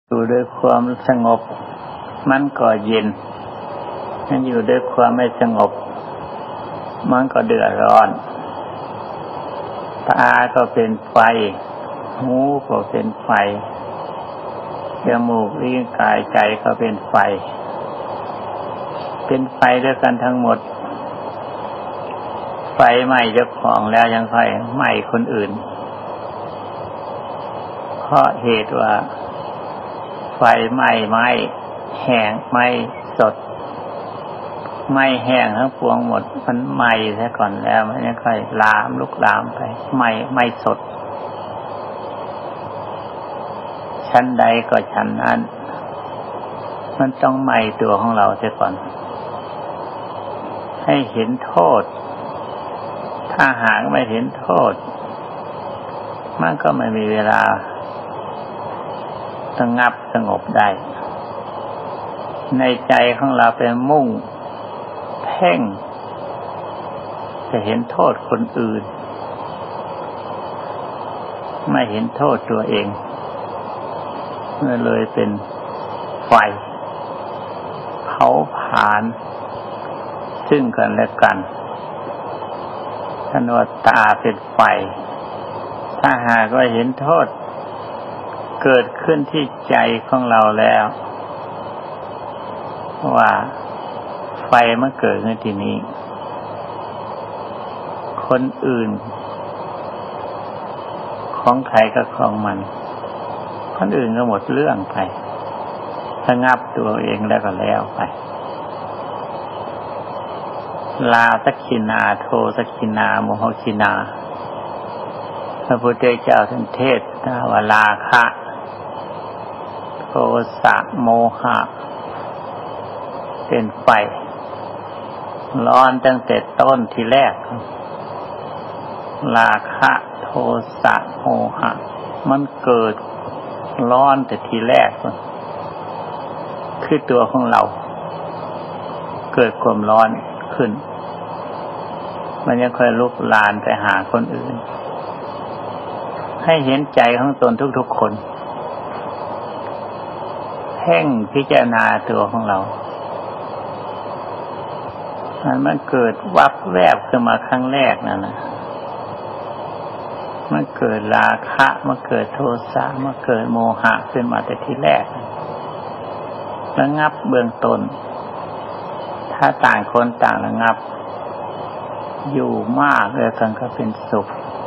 อยู่ด้วยความสงบมันก็เย็นมันอยู่ด้วยความไม่สงบมันก็เดือดร้อนตาก็เป็นไฟหูก็เป็นไฟจมูกลิ้นกายใจก็เป็นไฟด้วยกันทั้งหมดไฟไหม้เจ้าของแล้วยังไฟไหม้คนอื่นเพราะเหตุว่าไฟไหม้ไม้แห้งไม้สดไม้แห้งทั้งปวงหมดมันไหม้ซะก่อนแล้วมันยังค่อยลามลุกลามไปไหม้สดชั้นใดก็ชั้นนั้นมันต้องไหม้ตัวของเราเสียก่อนให้เห็นโทษถ้าหากไม่เห็นโทษมันก็ไม่มีเวลาสงับสงบได้ในใจของเราเป็นมุ่งเพ่งจะเห็นโทษคนอื่นไม่เห็นโทษตัวเองเลยเป็นไฟเผาผลาญซึ่งกันและกันท่านว่าตาเป็นไฟถ้าหากว่าเห็นโทษเกิดขึ้นที่ใจของเราแล้วว่าไฟมันเกิดขึ้นที่นี้คนอื่นของใครก็ของมันคนอื่นก็หมดเรื่องไประงับตัวเองแล้วก็แล้วไปลาสักขินาโทสักขินาโมหขินาพระพุทธเจ้าท่านเทศน์ว่าราคะโทสะโมหะเป็นไฟร้อนตั้งแต่ต้นทีแรกราคะโทสะโมหะมันเกิดร้อนแต่ทีแรกคือตัวของเราเกิดความร้อนขึ้นมันยังค่อยลุกลามไปหาคนอื่นให้เห็นใจของตนทุกๆคนเพ่งพิจารณาตัวของเรามันเกิดวับแวบขึ้นมาครั้งแรกนั่นนะมันเกิดราคะมันเกิดโทสะมันเกิดโมหะขึ้นมาแต่ทีแรกระงับเบื้องต้นถ้าต่างคนต่างระงับอยู่มากเลยกันก็เป็นสุข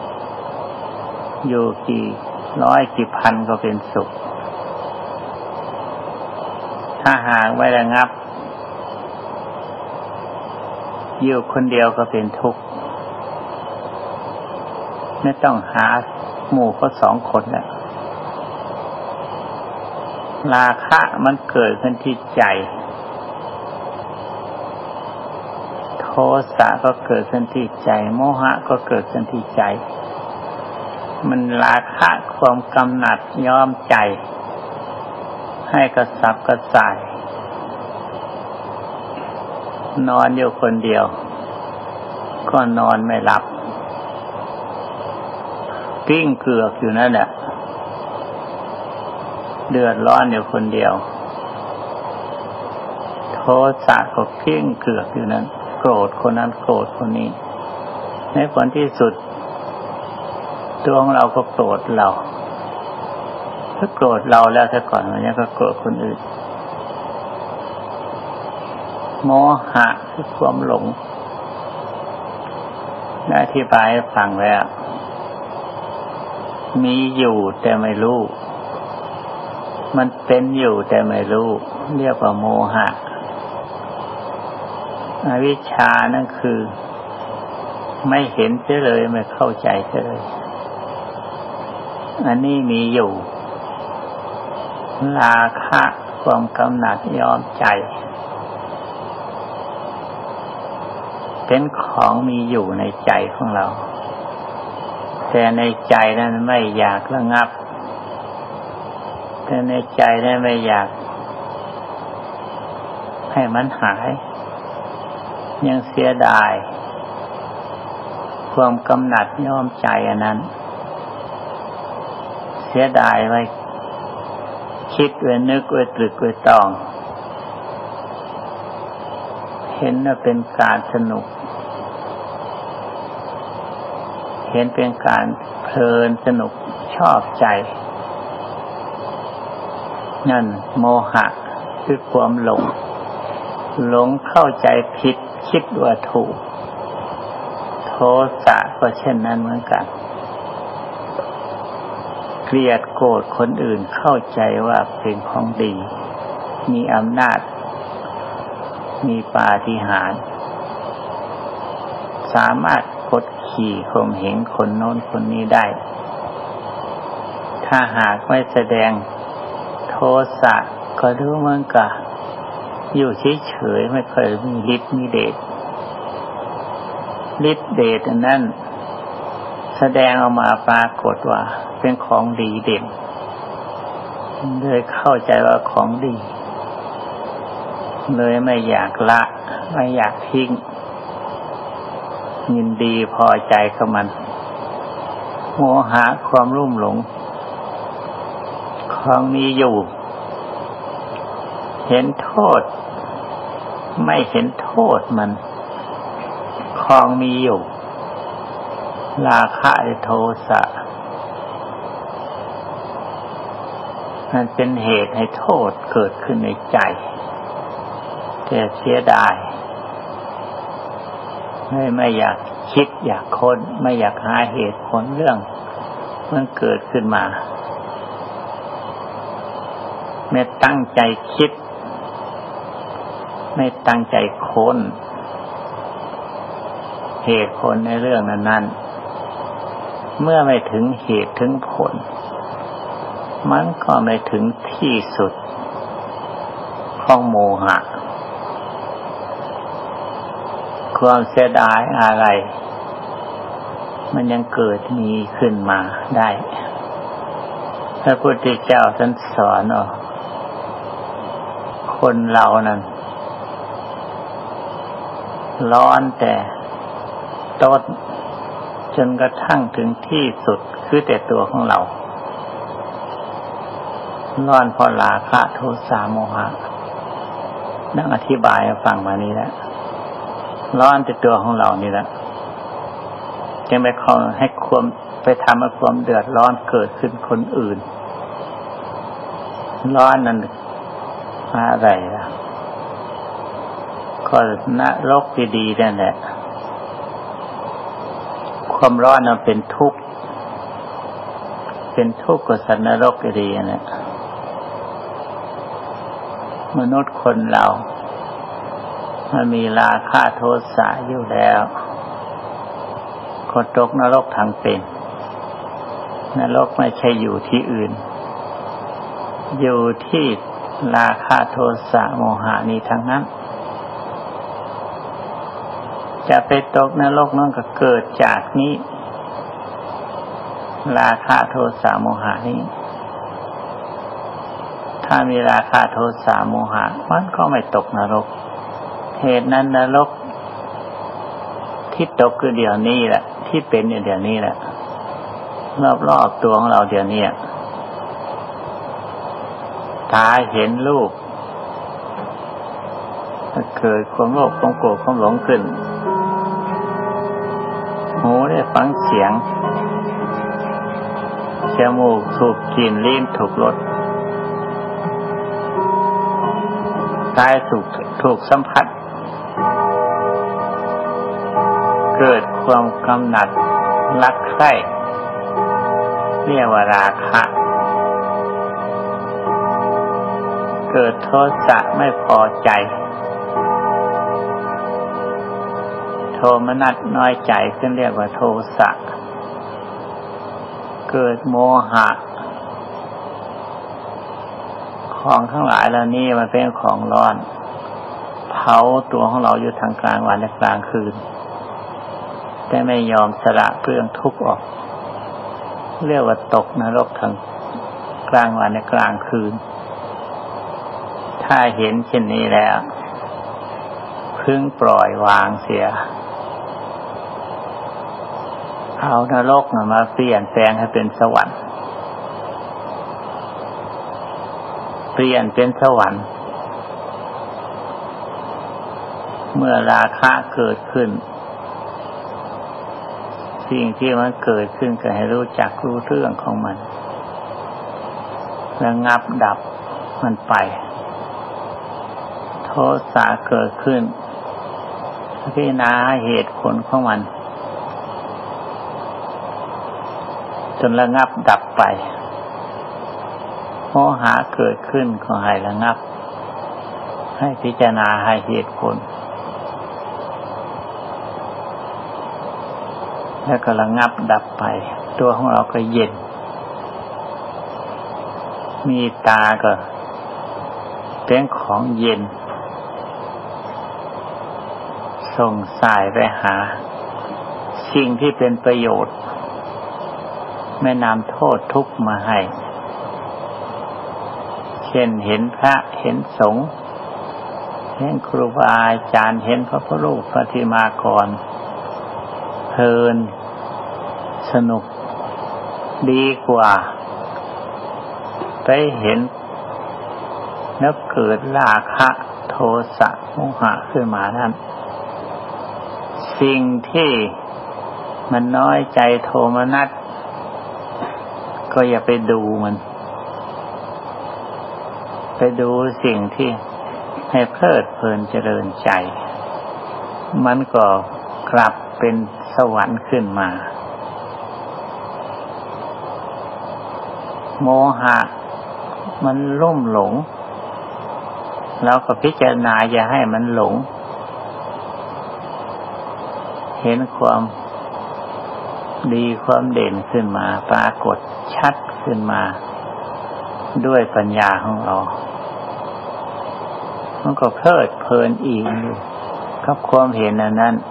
อยู่กี่ร้อยกี่พันก็เป็นสุขถ้าหากไม่ระงับอยู่คนเดียวก็เป็นทุกข์ไม่ต้องหาหมู่ก็สองคนแหละราคะมันเกิดขึ้นที่ใจโทสะก็เกิดขึ้นที่ใจโมหะก็เกิดขึ้นที่ใจมันราคะความกำหนัดย้อมใจให้กระสับกระส่ายนอนอยู่คนเดียวก็นอนไม่หลับกิ้งเกือกอยู่นั่นแหละเดือดร้อนอยู่คนเดียวโทสะก็กิ้งเกือกอยู่นั้นโกรธคนนั้นโกรธคนนี้ในผลที่สุดตัวของเราก็โกรธเราถ้าโกรธเราแล้วซะก่อนมันก็โกรธคนอื่นโมหะคือความหลงได้อธิบายให้ฟังแล้วมีอยู่แต่ไม่รู้มันเป็นอยู่แต่ไม่รู้เรียกว่าโมหะอวิชชานั่นคือไม่เห็นเสียเลยไม่เข้าใจเสียเลยอันนี้มีอยู่ราคะความกำหนัดย้อมใจเป็นของมีอยู่ในใจของเราแต่ในใจนั้นไม่อยากระงับแต่ในใจนั้นไม่อยากให้มันหายยังเสียดายความกำหนัดย้อมใจอันนั้นเสียดายไว้คิดไว้นึกไว้ตรึกไว้ตองเห็นว่าเป็นการสนุกเห็นเป็นการเพลินสนุกชอบใจนั่นโมหะคือความหลงเข้าใจผิดคิดว่าถูกโทสะก็เช่นนั้นเหมือนกันเกลียดโกรธคนอื่นเข้าใจว่าเป็นของดีมีอำนาจมีปาฏิหาริย์สามารถกดขี่ข่มเหงคนโน้นคนนี้ได้ถ้าหากไม่แสดงโทสะก็ดูเหมือนกับอยู่เฉยๆไม่เคยมีฤทธิ์มีเดชฤทธิ์เดชนั้นแสดงออกมาปรากฏว่าเป็นของดีเด่นเลยเข้าใจว่าของดีเลยไม่อยากละไม่อยากทิ้งยินดีพอใจกับมันโมหะความลุ่มหลงของมีอยู่เห็นโทษไม่เห็นโทษมันของมีอยู่ราคะหรือโทสะมันเป็นเหตุให้โทษเกิดขึ้นในใจแต่เสียดายไม่อยากคิดอยากค้นไม่อยากหาเหตุผลเรื่องมันเกิดขึ้นมาไม่ตั้งใจคิดไม่ตั้งใจค้นเหตุผลในเรื่องนั้นๆเมื่อไม่ถึงเหตุถึงผลมันก็ไม่ถึงที่สุดของโมหะความเสียดายอะไรมันยังเกิดมีขึ้นมาได้พระพุทธเจ้าท่านสอนคนเรานั้นร้อนแต่ต้นจนกระทั่งถึงที่สุดคือแต่ตัวของเราร้อนเพราะราคะโทสะโมหะนั่งอธิบายให้ฟังมานี้แหละร้อนแต่ตัวของเรานี่แหละจึงไปเข้าให้ความไปทำให้ความเดือดร้อนเกิดขึ้นคนอื่นร้อนนั้นอะไรล่ะก็นรกดีๆนั่นแหละความร้อนนั้นเป็นทุกข์กับสัตว์นรกดีนั่นแหละมนุษย์คนเรามันมีราคะโทสะอยู่แล้วก็ตกนรกทั้งเป็นนรกไม่ใช่อยู่ที่อื่นอยู่ที่ราคะโทสะโมหะนี้ทั้งนั้นจะไปตกนรกนั่นก็เกิดจากนี้ราคะโทสะโมหะนี้ถ้ามีราคะโทสะโมหะมันก็ไม่ตกนรกเหตุนั้นนรกที่ตกคือเดี๋ยวนี้แหละที่เป็นอยู่เดี๋ยวนี้แหละรอบๆตัวของเราเดี๋ยวนี้ตาเห็นรูปเกิดความโลภความโกรธความหลงขึ้นหูได้ฟังเสียงจมูกถูกกลิ่นลิ้นถูกรสกายถูกสัมผัสเกิดความกำหนัดรักใคร่เรียกว่าราคะเกิดโทสะไม่พอใจโทมนัสน้อยใจขึ้นเรียกว่าโทสะเกิดโมหะของทั้งหลายเหล่านี้มันเป็นของร้อนเผาตัวของเราอยู่ทางกลางวันและกลางคืนแต่ไม่ยอมสละเปลื้องทุกข์ออกเรียกว่าตกนรกทางกลางวันและกลางคืนถ้าเห็นเช่นนี้แล้วพึงปล่อยวางเสียเอานรกมาเปลี่ยนแปลงให้เป็นสวรรค์เปลี่ยนเป็นสวรรค์เมื่อราคะเกิดขึ้นสิ่งที่มันเกิดขึ้นก็ให้รู้จักรู้เรื่องของมันระงับดับมันไปโทสะเกิดขึ้นพิจารณาเหตุผลของมันจนระงับดับไปโมหะเกิดขึ้นก็ให้ระงับให้พิจารณาให้เหตุผลแล้วก็ระงับดับไปตัวของเราก็เย็นมีตาก็เป็นของเย็นส่งสายไปหาสิ่งที่เป็นประโยชน์ไม่นำโทษทุกข์มาให้เช่นเห็นพระเห็นสงฆ์เห็นครูบาอาจารย์เห็นพระพุทธรูปปฏิมากรเพลินสนุกดีกว่าไปเห็นแล้วเกิดราคะโทสะโมหะขึ้นมานั้นสิ่งที่มันน้อยใจโทมนัสก็อย่าไปดูมันไปดูสิ่งที่ให้เพลิดเพลินเจริญใจมันก็กลับเป็นสวรรค์ขึ้นมาโมหะมันลุ่มหลงเราก็พิจารณาอย่าให้มันหลงเห็นความดีความเด่นขึ้นมาปรากฏชัดขึ้นมาด้วยปัญญาของเรามันก็เพลิดเพลินอีกอยู่กับความเห็นอันนั้น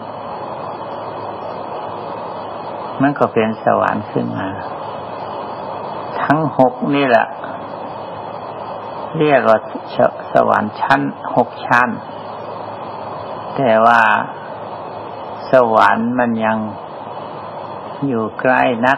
มันก็เป็นสวรรค์ขึ้นมาทั้งหกนี่แหละเรียกว่าสวรรค์ชั้น6ชั้นแต่ว่าสวรรค์มันยังอยู่ใกล้นัก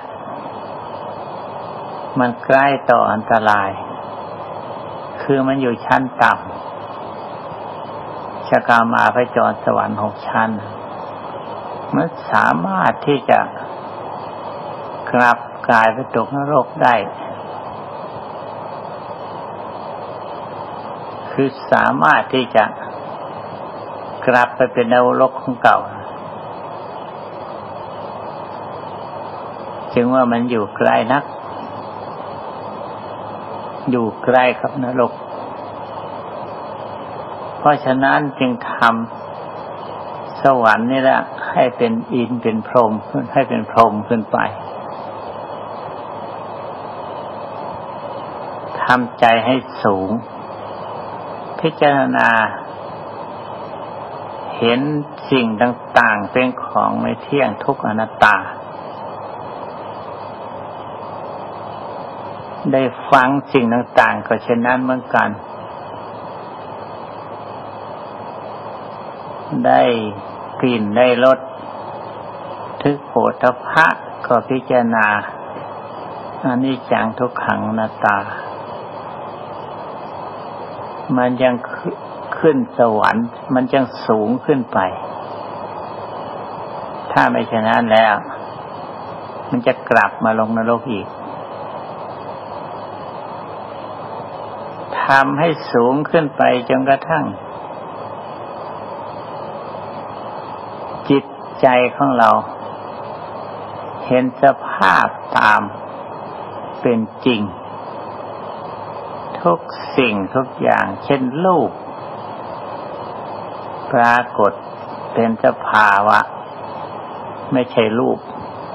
มันใกล้ต่ออันตรายคือมันอยู่ชั้นต่ำชกามาพจรสวรรค์6ชั้นมันสามารถที่จะกลับกลายไปตกนรกได้คือสามารถที่จะกลับไปเป็นนรกของเก่าจึงว่ามันอยู่ใกล้นักอยู่ใกล้กับนรกเพราะฉะนั้นจึงทำสวรรค์นี่แหละให้เป็นอินเป็นพรหมให้เป็นพรหมขึ้นไปทำใจให้สูงพิจารณาเห็นสิ่งต่างๆเป็นของไม่เที่ยงทุกข์อนัตตาได้ฟังสิ่งต่างๆก็เช่นนั้นเหมือนกันได้กลิ่นได้รสทึกโผฏฐัพพะก็พิจารณาอนิจจังทุกขังอนัตตามันยังขึ้นสวรรค์มันยังสูงขึ้นไปถ้าไม่เช่นนั้นแล้วมันจะกลับมาลงนรกอีกทำให้สูงขึ้นไปจนกระทั่งจิตใจของเราเห็นสภาพตามเป็นจริงทุกสิ่งทุกอย่างเช่นรูปปรากฏเป็นสภาวะไม่ใช่รูป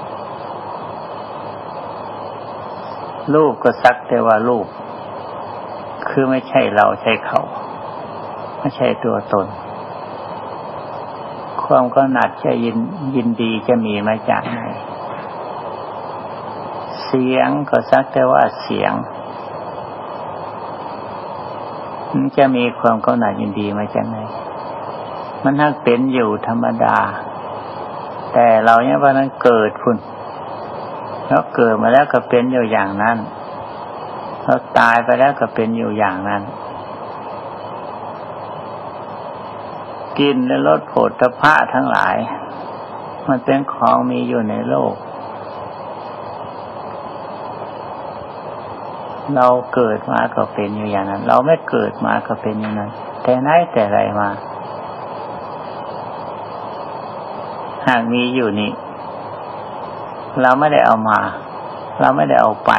ก็สักแต่ว่ารูปคือไม่ใช่เราใช่เขาไม่ใช่ตัวตนความกำหนัดจะยินดีจะมีมาจากไหนเสียงก็สักแต่ว่าเสียงมันจะมีความกำหนัดยินดีมาจากไหนมันทั้งเป็นอยู่ธรรมดาแต่เราเนี่ยว่านั้นเกิดพุ่นแล้วเกิดมาแล้วก็เป็นอยู่อย่างนั้นเราตายไปแล้วก็เป็นอยู่อย่างนั้นกินและรสโผฏฐัพพะทั้งหลายมันเป็นของมีอยู่ในโลกเราเกิดมาก็เป็นอยู่อย่างนั้นเราไม่เกิดมาก็เป็นอย่างนั้นแต่ไหนแต่ไรมาหากมีอยู่นี่เราไม่ได้เอามาเราไม่ได้เอาไป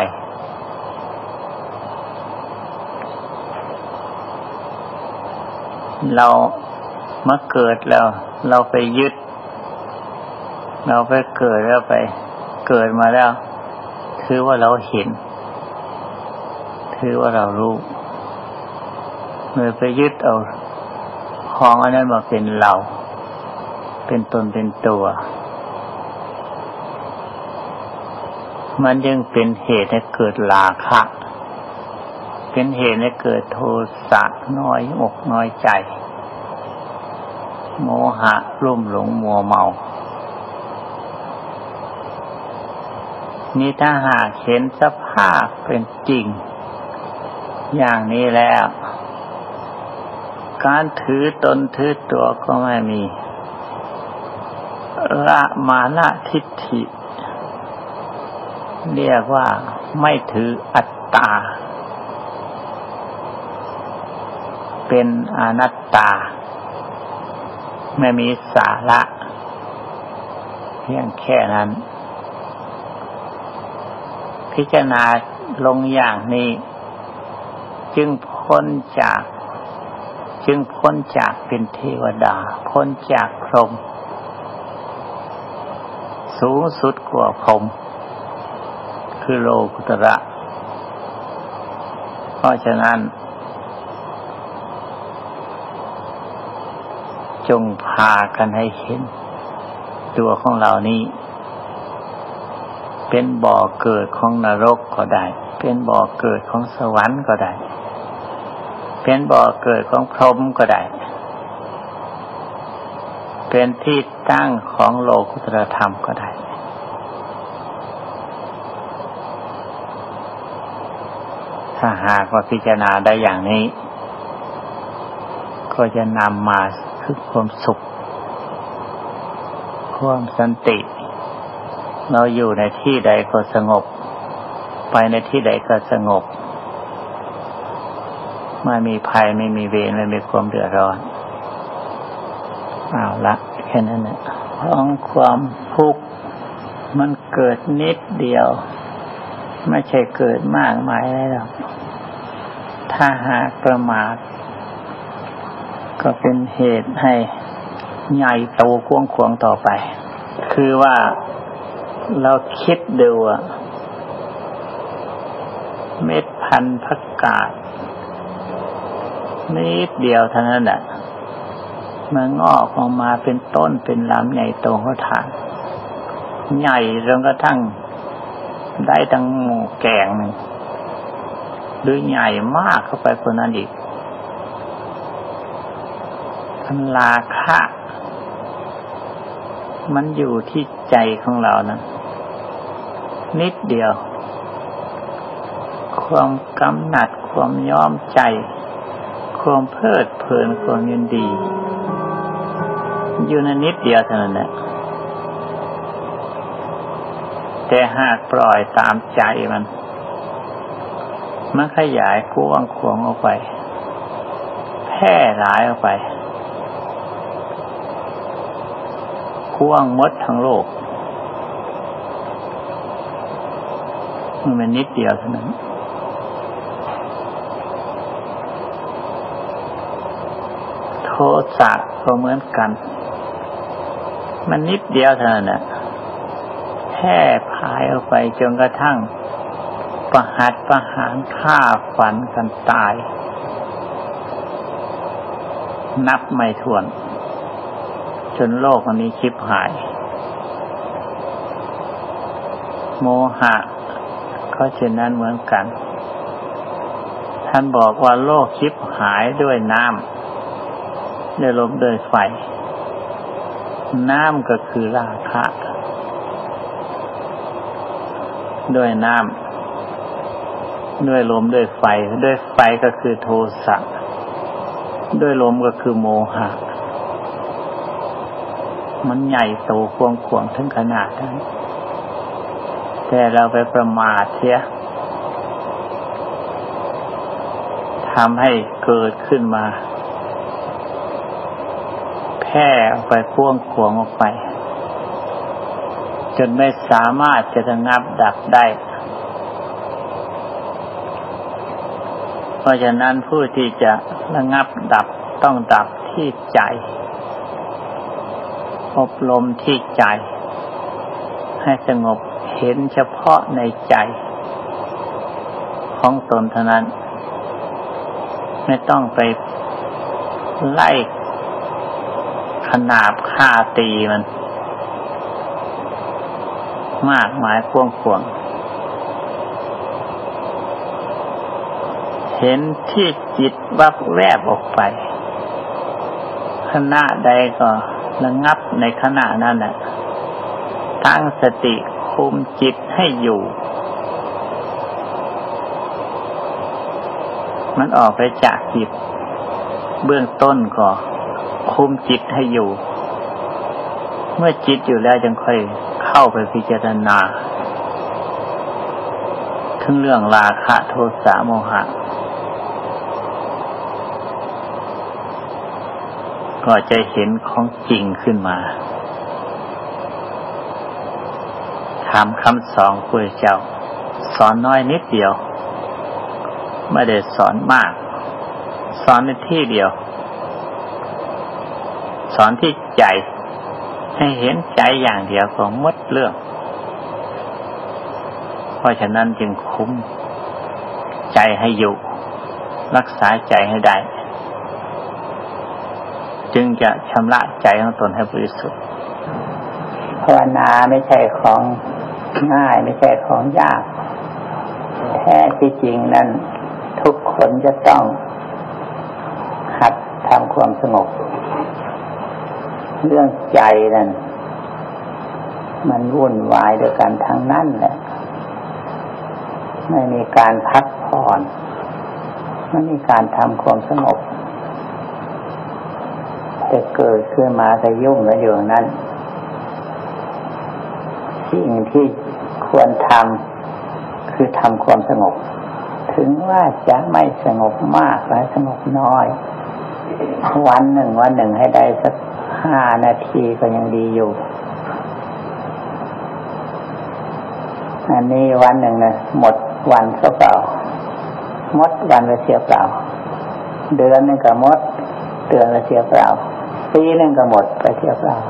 เรามาเกิดแล้วเราไปยึดเราไปเกิดแล้วไปเกิดมาแล้วถือว่าเราเห็นถือว่าเรารู้เมื่อไปยึดเอาของอันนั้นมาเป็นเราเป็นตนเป็นตัวมันยังเป็นเหตุให้เกิดราคะเป็นเหตุให้เกิดโทสะน้อยอกน้อยใจโมหะรุ่มหลงมัวเมานี่ถ้าหากเห็นสภาพเป็นจริงอย่างนี้แล้วการถือตนถือตัวก็ไม่มีละมานะทิฏฐิเรียกว่าไม่ถืออัตตาเป็นอนัตตาไม่มีสาระเพียงแค่นั้นพิจารณาลงอย่างนี้จึงพ้นจากเป็นเทวดาพ้นจากพรหมสูงสุดกว่าพรหมคือโลกุตระเพราะฉะนั้นจงพากันให้เห็นตัวของเรานี้เป็นบ่อเกิดของนรกก็ได้เป็นบ่อเกิดของสวรรค์ก็ได้เป็นบ่อเกิดของพรหมก็ได้เป็นที่ตั้งของโลกุตตรธรรมก็ได้ถ้าหากว่าพิจารณาได้อย่างนี้ก็จะนำมาคือความสุขความสันติเราอยู่ในที่ใดก็สงบไปในที่ใดก็สงบไม่มีภัยไม่มีเวรไม่มีความเดือดร้อนเอาละแค่นั้นแหละของความทุกข์มันเกิดนิดเดียวไม่ใช่เกิดมากมายอะไรหรอกถ้าหากประมาทก็เป็นเหตุให้ใหญ่โตกว้างขวางต่อไปคือว่าเราคิดดูเม็ดพันธุ์ผักกาดนิดเดียวเท่านั้นแหละมันงอกออกมาเป็นต้นเป็นลำใหญ่โตเขาทานใหญ่จนกระทั่งได้ตั้งหมู่แกงหนึ่งหรือใหญ่มากเข้าไปกว่านั้นอีกราคะมันอยู่ที่ใจของเรานะนิดเดียวความกำหนัดความยอมใจความเพลิดเพลินความยินดีอยู่ในนิดเดียวเท่านั้นแหละแต่หากปล่อยตามใจมันขยายกว้างขวางออกไปแพร่หลายออกไปกว้างหมดทั้งโลกมันเป็นนิดเดียวเท่านั้นโทสะก็เหมือนกันมันนิดเดียวเท่านั้นแหละแพร่พายออกไปจนกระทั่งประหัตประหารฆ่าฟันกันตายนับไม่ถ้วนจนโลกอันนี้ชิบหายโมหะก็เช่นนั้นเหมือนกันท่านบอกว่าโลกชิบหายด้วยน้ำด้วยลมด้วยไฟน้ำก็คือราคะด้วยน้ด้วยลมด้วยไฟด้วยไฟก็คือโทสะด้วยลมก็คือโมหะมันใหญ่โตกว้างขวางถึงขนาดนั้นแต่เราไปประมาทเสียทำให้เกิดขึ้นมาแพร่ออกไปกว้างขวางออกไปจนไม่สามารถจะระงับดับได้เพราะฉะนั้นผู้ที่จะระงับดับต้องดับที่ใจอบรมที่ใจให้สงบเห็นเฉพาะในใจของตนเท่านั้นไม่ต้องไปไล่ขนาบฆ่าตีมันมากมายกว้างขวางเห็นที่จิตวับแวบออกไปขณะใดก็ระงับในขณะนั้นน่ะตั้งสติคุมจิตให้อยู่มันออกไปจากจิตเบื้องต้นก็คุมจิตให้อยู่เมื่อจิตอยู่แล้วจึงค่อยเข้าไปพิจารณาถึงเรื่องราคะโทสะโมหะก็จะเห็นของจริงขึ้นมาถามคำสอนพระเจ้าสอนน้อยนิดเดียวไม่ได้สอนมากสอนในที่เดียวสอนที่ใจให้เห็นใจอย่างเดียวก็หมดเรื่องเพราะฉะนั้นจึงคุมใจให้อยู่รักษาใจให้ได้จึงจะชำระใจของตนให้บริสุทธิ์ภาวนาไม่ใช่ของง่ายไม่ใช่ของยากแท้ที่จริงนั้นทุกคนจะต้องหัดทำความสงบเรื่องใจนั้นมันวุ่นวายด้วยกันทั้งนั้นแหละไม่มีการพักผ่อนไม่มีการทำความสงบจะเกิดขึ้นมาจะยุ่งแล้วอยู่นั้นสิ่งที่ควรทำคือทำความสงบถึงว่าจะไม่สงบมากหรือสงบน้อยวันหนึ่งให้ได้สัก5 นาทีก็ยังดีอยู่อันนี้วันหนึ่งนะหมดวันเปล่าหมดวันไปเสียเปล่าเดือนนึงก็หมดเดือนละเสียเปล่าปีนึงก็หมดไปเสียเปล่า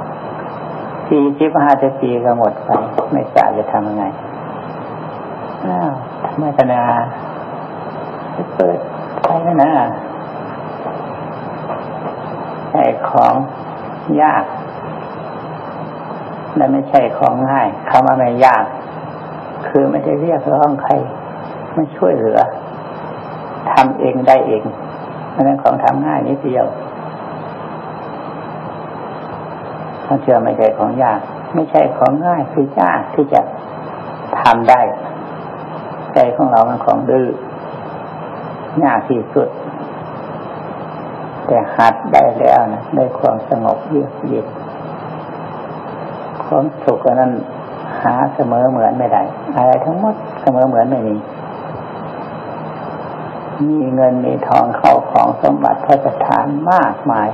40-50 ปีก็หมดไปไม่ทราบจะทำยังไงทำไมกันนะเปิดไปแล้วนะใช่ของยากและไม่ใช่ของง่ายคำว่าไม่ยากคือไม่ได้เรียกร้องใครไม่ช่วยเหลือทำเองได้เองเพราะนั้นของทำง่ายนิดเดียวถ้าเชื่อไม่ใช่ของยากไม่ใช่ของง่ายคือยากที่จะทำได้ใจของเรามันของดื้อยากที่สุดแต่หัดได้แล้วนะได้ความสงบเยือกเย็นความสุขนั้นหาเสมอเหมือนไม่ได้อะไรทั้งหมดเสมอเหมือนไม่มีเงินมีทองเข้าของสมบัติพระสถานมากมาย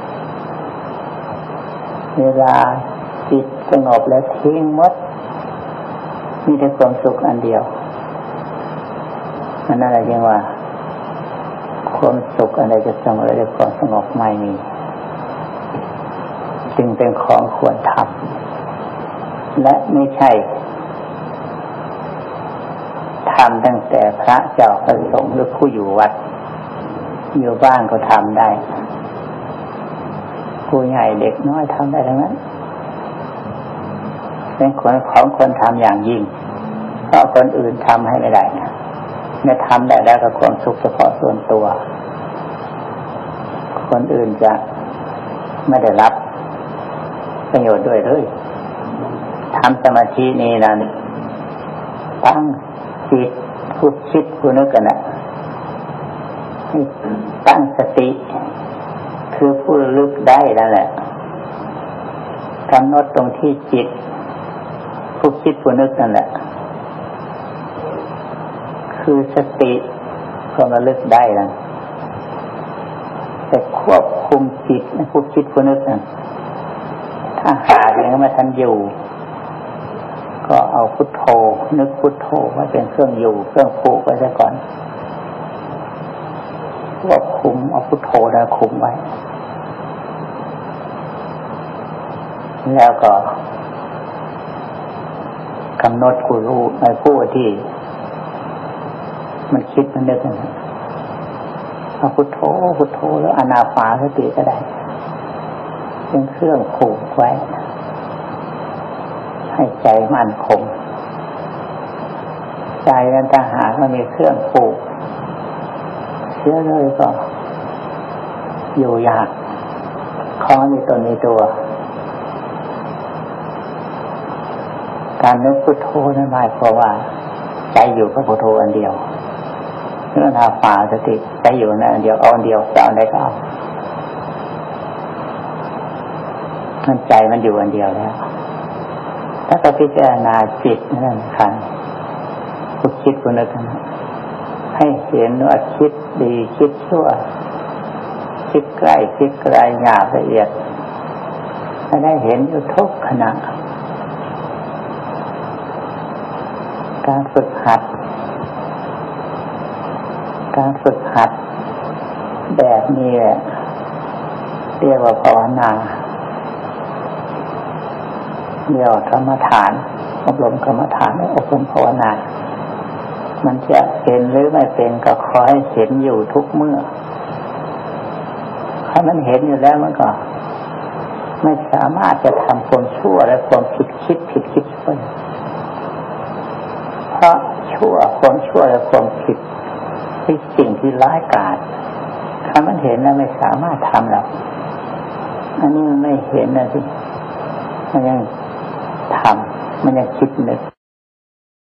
เวลาจิตสงบแล้วทิ้งหมดมีแต่ความสุขอันเดียวนั่นอะไรเรียกว่าความสุขอะไรจะเสมอด้วยความสงบไม่มีจึงเป็นของควรทำและไม่ใช่ทำตั้งแต่พระเจ้าประสงค์หรือผู้อยู่วัดอยู่บ้านก็ทำได้ผู้ใหญ่เด็กน้อยทำได้ทั้งนั้นเป็นของคนทำอย่างยิ่งเพราะคนอื่นทำให้ไม่ได้เนี่ยทำได้แล้วก็ความสุขเฉพาะส่วนตัวคนอื่นจะไม่ได้รับประโยชน์ด้วยเลยทำสมาธินี่นะตั้งจิตผู้คิดผู้นึกกันนะให้ตั้งสติคือผู้ระลึกได้นั่นแหละกำหนดตรงที่จิตผู้คิดผู้นึกนั่นแหละคือสติความระลึกได้นั่นแต่ควบคุมจิตผู้คิดผู้นึกนั่นถ้าหาอย่างนั้นมาทันอยู่ก็เอาพุทโธนึกพุทโธไว้เป็นเครื่องอยู่เครื่องผูกไว้ซะก่อนควบคุมเอาพุทโธแล้วคุมไว้แล้วก็กำหนดผู้รู้ในผู้ที่มันคิดมันนึกนั่นเอาพุทโธพุทโธแล้วอานาปานสติก็ได้เป็นเครื่องผูกไว้ให้ใจมั่นคงใจนั้นถ้าหากมันมีเครื่องผูกเชื่อเลยก็อยู่ยากของมีตนมีตัวการนึกพุทโธนั้นหมายความว่าใจอยู่กับพุทโธอันเดียวเรื่องอาปานสติใจอยู่ในอันเดียวเอาอันเดียวจะเอาอะไรก็เอามันใจมันอยู่อันเดียวแล้วถ้าเราพิจารณาจิตนั่นคันผู้คิดผู้นึกให้เห็นว่าคิดดีคิดชั่วคิดใกล้คิดไกลหยาบละเอียดให้ได้เห็นอยู่ทุกขณะการฝึกหัดแบบนี้แหละเรียกว่าภาวนาเรียกว่ากรรมฐานอบรมกรรมฐานอบรมภาวนามันจะเป็นหรือไม่เป็นก็ขอให้เห็นอยู่ทุกเมื่อถ้ามันเห็นอยู่แล้วมันก็ไม่สามารถจะทำความชั่วและความผิดคิดชั่วเพราะความชั่วและความผิดเป็นสิ่งที่ร้ายกาจถ้ามันเห็นแล้วไม่สามารถทำหรอกอันนี้มันไม่เห็นนะสิมันยังทำมันยังคิดนึก